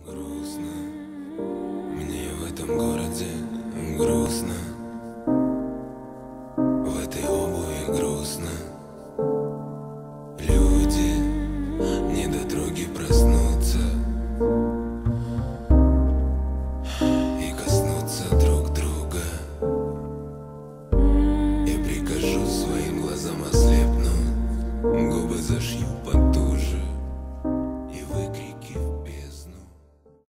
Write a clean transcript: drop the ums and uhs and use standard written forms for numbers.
Грустно, мне в этом городе грустно, в этой обуви грустно.